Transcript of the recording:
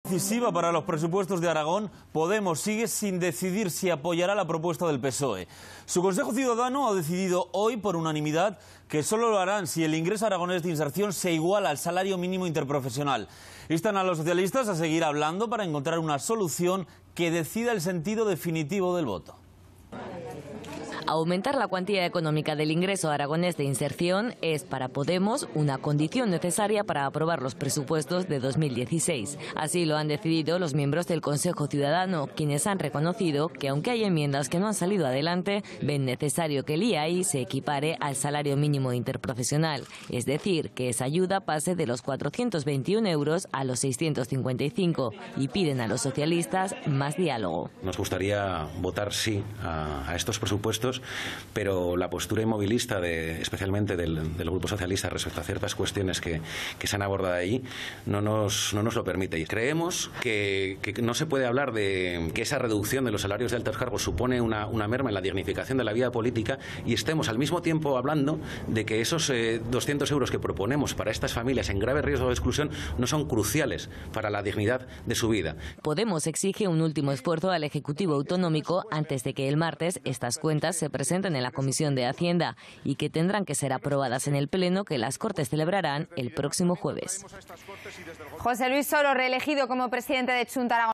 decisiva para los presupuestos de Aragón, Podemos sigue sin decidir si apoyará la propuesta del PSOE. Su Consejo Ciudadano ha decidido hoy por unanimidad que solo lo harán si el ingreso aragonés de inserción se iguala al salario mínimo interprofesional. Instan a los socialistas a seguir hablando para encontrar una solución que decida el sentido definitivo del voto. Aumentar la cuantía económica del ingreso aragonés de inserción es para Podemos una condición necesaria para aprobar los presupuestos de 2016. Así lo han decidido los miembros del Consejo Ciudadano, quienes han reconocido que aunque hay enmiendas que no han salido adelante, ven necesario que el IAI se equipare al salario mínimo interprofesional, es decir, que esa ayuda pase de los 421 euros a los 655 y piden a los socialistas más diálogo. Nos gustaría votar sí a estos presupuestos, pero la postura inmovilista, especialmente del Grupo Socialista respecto a ciertas cuestiones que se han abordado allí, no nos lo permite. Creemos que no se puede hablar de que esa reducción de los salarios de altos cargos supone una merma en la dignificación de la vida política y estemos al mismo tiempo hablando de que esos 200 euros que proponemos para estas familias en grave riesgo de exclusión no son cruciales para la dignidad de su vida. Podemos exige un último esfuerzo al Ejecutivo Autonómico antes de que el martes estas cuentas se presenten en la Comisión de Hacienda y que tendrán que ser aprobadas en el Pleno que las Cortes celebrarán el próximo jueves. José Luis Soro, reelegido como presidente de Chunta Aragón.